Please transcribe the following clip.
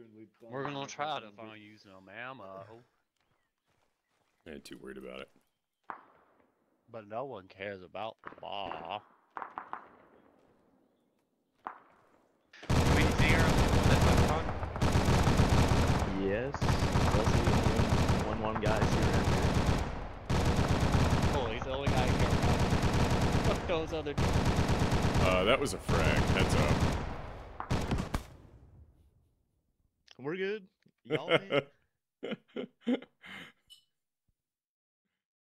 We're gonna try to find you some ammo. I ain't too worried about it. But no one cares about the bar. We see her on the Yes. Those are the 1-1 guys here. Oh, he's the only guy here. Fuck those other two. That was a frag. Heads up. We're good. Y'all